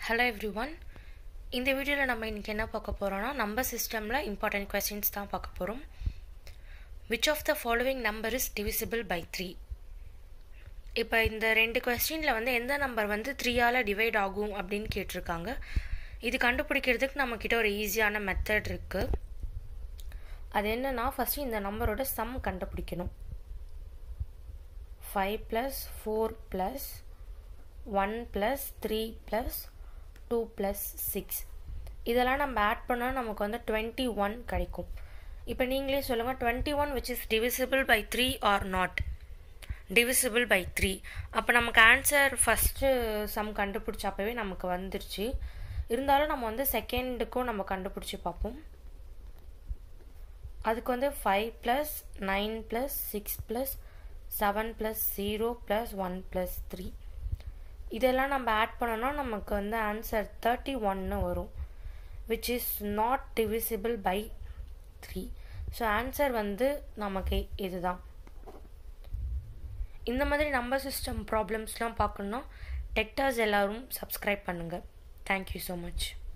Hello everyone. இந்த வீடியோல நம்ம இன்னைக்கு என்ன பார்க்க போறோம்னா நம்பர் சிஸ்டம்ல important questions தான் பார்க்க போறோம். Which of the following number is divisible by 3? இப்போ இந்த ரெண்டு क्वेश्चनல வந்து எந்த நம்பர் வந்து 3 ஆல டிவைட் ஆகும் அப்படினு கேட்டிருக்காங்க. இது கண்டுபிடிக்கிறதுக்கு நம்ம கிட்ட ஒரு ஈஸியான மெத்தட் இருக்கு. அது என்னன்னா ஃபர்ஸ்ட் இந்த நம்பரோட சம் கண்டுபிடிக்கணும். 5 plus 4 plus 1 plus 3 plus 2 plus 6 இதெல்லாம் நம்ம ஆட் பண்ணா நமக்கு வந்து 21 கிடைக்கும். இப்போ நீங்களே சொல்லுங்க 21 which is divisible by 3 or not? Divisible by 3. அப்போ நமக்கு ஆன்சர் ஃபர்ஸ்ட் சம் கண்டுபிடிச்சப்பவே நமக்கு வந்துருச்சு. இருந்தாலும் நம்ம வந்து செகண்டுக்கும் நம்ம கண்டுபிடிச்சு பார்ப்போம். அதுக்கு வந்து 5 plus 9 plus 6 plus 7 plus 0 plus 1 plus 3 இதெல்லாம் நம்ம ஆட் பண்ணோம்னா நமக்கு வந்து ஆன்சர் 31 வரும், which is not divisible by 3. So answer வந்து நமக்கு இதுதான். இந்த மாதிரி நம்பர் சிஸ்டம் ப்ராப்ளம்ஸ்லாம் பார்க்கணுன்னா டெக்டாஸ் எல்லாரும் சப்ஸ்கிரைப் பண்ணுங்கள். Thank you so much.